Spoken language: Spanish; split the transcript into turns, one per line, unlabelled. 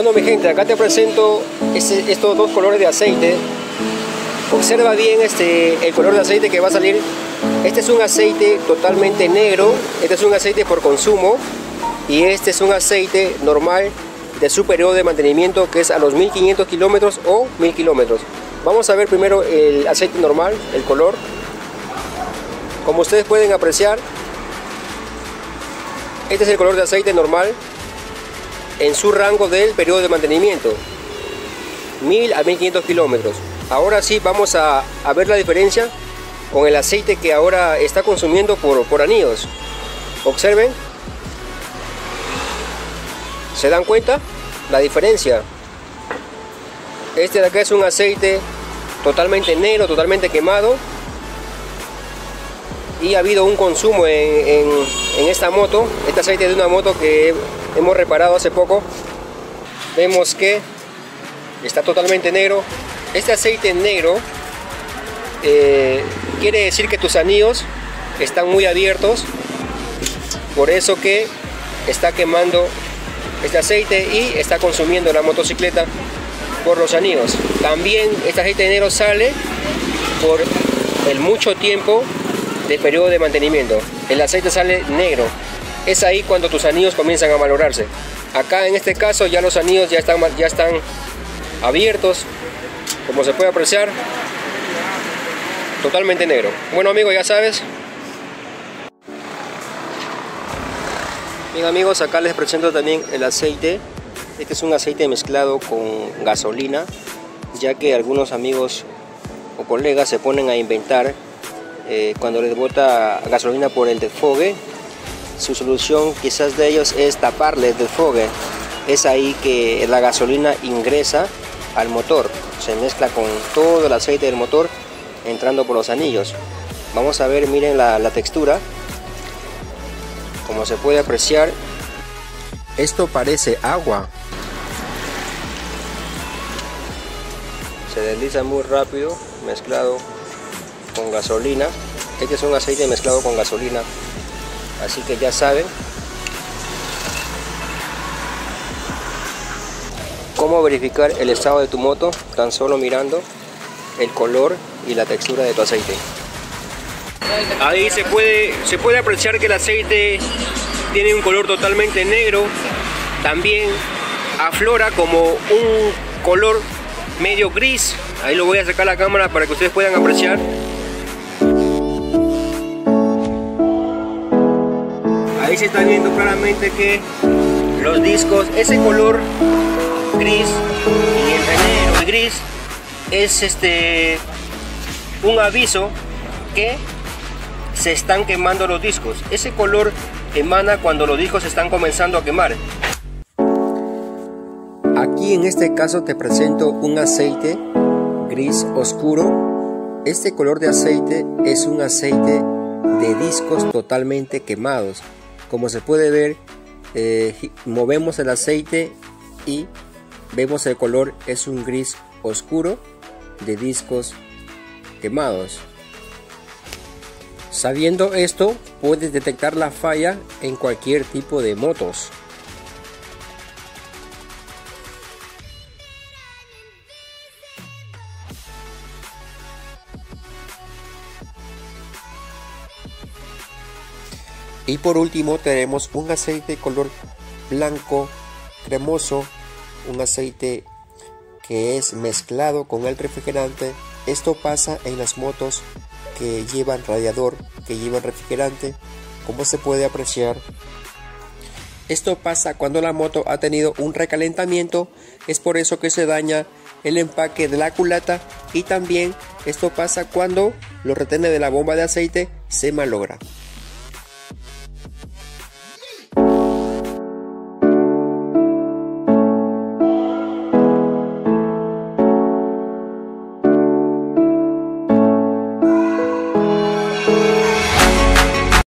Bueno, mi gente, acá te presento estos dos colores de aceite. Observa bien el color de aceite que va a salir. Este es un aceite totalmente negro. Este es un aceite por consumo. Y este es un aceite normal de su periodo de mantenimiento, que es a los 1500 kilómetros o 1000 kilómetros. Vamos a ver primero el aceite normal, el color. Como ustedes pueden apreciar, este es el color de aceite normal en su rango del periodo de mantenimiento, 1000 a 1500 kilómetros. Ahora sí vamos a ver la diferencia con el aceite que ahora está consumiendo por anillos. Observen, ¿se dan cuenta la diferencia? Este de acá es un aceite totalmente negro, totalmente quemado, y ha habido un consumo en esta moto. Este aceite de una moto que hemos reparado hace poco. Vemos que está totalmente negro. Este aceite negro quiere decir que tus anillos están muy abiertos, por eso que está quemando este aceite y está consumiendo la motocicleta por los anillos. También este aceite negro sale por el mucho tiempo de periodo de mantenimiento. El aceite sale negro. Es ahí cuando tus anillos comienzan a malograrse. Acá en este caso ya los anillos ya están abiertos, como se puede apreciar, totalmente negro. Bueno, amigos, ya sabes. Bien, amigos, acá les presento también el aceite. Este es un aceite mezclado con gasolina, ya que algunos amigos o colegas se ponen a inventar cuando les bota gasolina por el desfogue. Su solución quizás de ellos es taparle el desfogue. Es ahí que la gasolina ingresa al motor, se mezcla con todo el aceite del motor entrando por los anillos. Vamos a ver, miren la textura. Como se puede apreciar, esto parece agua. Se desliza muy rápido, mezclado con gasolina. Este es un aceite mezclado con gasolina, así que ya saben cómo verificar el estado de tu moto tan solo mirando el color y la textura de tu aceite. Ahí se puede apreciar que el aceite tiene un color totalmente negro. También aflora como un color medio gris. Ahí lo voy a acercar a la cámara para que ustedes puedan apreciar. Ahí se está viendo claramente que los discos, ese color gris y el negro y gris es un aviso que se están quemando los discos. Ese color emana cuando los discos se están comenzando a quemar. Aquí en este caso te presento un aceite gris oscuro. Este color de aceite es un aceite de discos totalmente quemados. Como se puede ver, movemos el aceite y vemos el color es un gris oscuro de discos quemados. Sabiendo esto, puedes detectar la falla en cualquier tipo de motos. Y por último tenemos un aceite color blanco cremoso, un aceite que es mezclado con el refrigerante. Esto pasa en las motos que llevan radiador, que llevan refrigerante, como se puede apreciar. Esto pasa cuando la moto ha tenido un recalentamiento, es por eso que se daña el empaque de la culata, y también esto pasa cuando los retenes de la bomba de aceite se malogra.